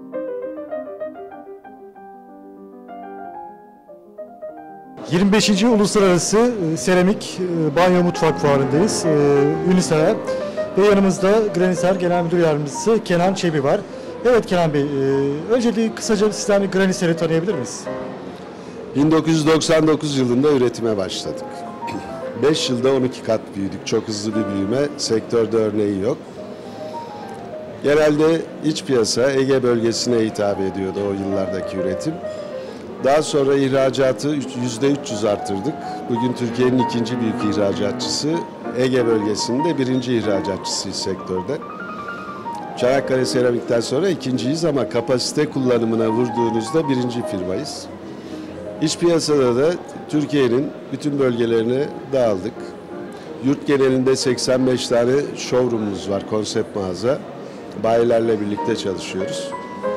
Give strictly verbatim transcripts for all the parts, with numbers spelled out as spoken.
yirmi beşinci. Uluslararası Seramik Banyo Mutfak Fuarı'ndayız. Unisera ve yanımızda Graniser Genel Müdür Yardımcısı Kenan Çebi var. Evet Kenan Bey, öncelikle kısaca sizden bir Graniser'i tanıyabilir miyiz? bin dokuz yüz doksan dokuz yılında üretime başladık. beş yılda on iki kat büyüdük. Çok hızlı bir büyüme. Sektörde örneği yok. Genelde iç piyasa Ege bölgesine hitap ediyordu o yıllardaki üretim. Daha sonra ihracatı yüzde üç yüz arttırdık. Bugün Türkiye'nin ikinci büyük ihracatçısı, Ege bölgesinde birinci ihracatçısıyız sektörde. Çanakkale Seramik'ten sonra ikinciyiz ama kapasite kullanımına vurduğunuzda birinci firmayız. İç piyasada da Türkiye'nin bütün bölgelerine dağıldık. Yurt genelinde seksen beş tane showroom'umuz var, konsept mağaza. Bayilerle birlikte çalışıyoruz.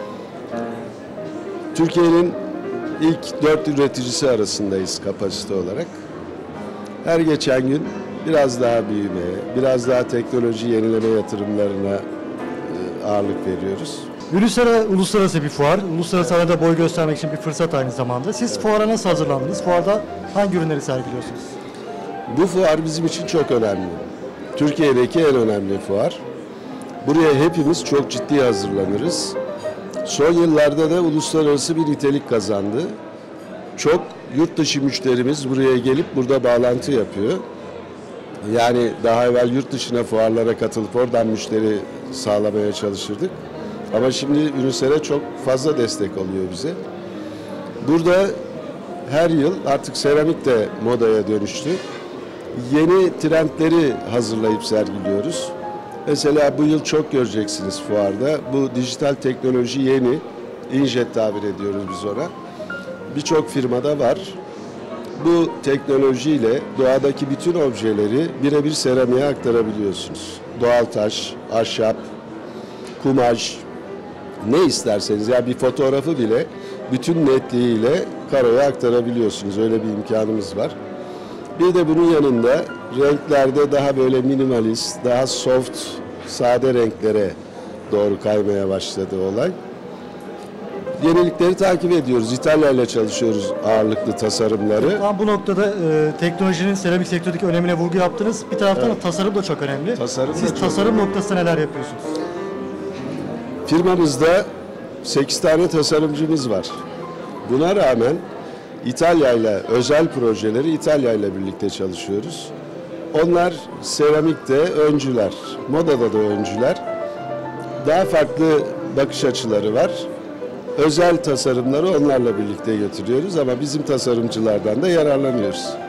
Türkiye'nin ilk dört üreticisi arasındayız kapasite olarak. Her geçen gün biraz daha büyümeye, biraz daha teknoloji yenileme yatırımlarına ağırlık veriyoruz. Unisera uluslararası bir fuar. Uluslararası arada boy göstermek için bir fırsat aynı zamanda. Siz evet. Fuara nasıl hazırlandınız? Fuarda hangi ürünleri sergiliyorsunuz? Bu fuar bizim için çok önemli. Türkiye'deki en önemli fuar. Buraya hepimiz çok ciddi hazırlanırız. Son yıllarda da uluslararası bir nitelik kazandı. Çok yurt dışı müşterimiz buraya gelip burada bağlantı yapıyor. Yani daha evvel yurt dışına fuarlara katılıp oradan müşteri sağlamaya çalışırdık. Ama şimdi Unisera çok fazla destek oluyor bize. Burada her yıl artık seramik de modaya dönüştü. Yeni trendleri hazırlayıp sergiliyoruz. Mesela bu yıl çok göreceksiniz fuarda. Bu dijital teknoloji yeni. İnjet tabir ediyoruz biz ona. Birçok firmada var. Bu teknolojiyle doğadaki bütün objeleri birebir seramiğe aktarabiliyorsunuz. Doğal taş, ahşap, kumaş, ne isterseniz. Yani bir fotoğrafı bile bütün netliğiyle karoya aktarabiliyorsunuz. Öyle bir imkanımız var. Bir de bunun yanında renklerde daha böyle minimalist, daha soft, sade renklere doğru kaymaya başladı olay. Yenilikleri takip ediyoruz. İtalya ile çalışıyoruz ağırlıklı tasarımları. Tam bu noktada e, teknolojinin seramik sektördeki önemine vurgu yaptınız. Bir taraftan evet. tasarım da çok önemli. Tasarım Siz tasarım önemli. Noktasında neler yapıyorsunuz? Firmamızda sekiz tane tasarımcımız var. Buna rağmen İtalya ile özel projeleri İtalya ile birlikte çalışıyoruz. Onlar seramikte öncüler, modada da öncüler. Daha farklı bakış açıları var. Özel tasarımları onlarla birlikte götürüyoruz ama bizim tasarımcılardan da yararlanıyoruz.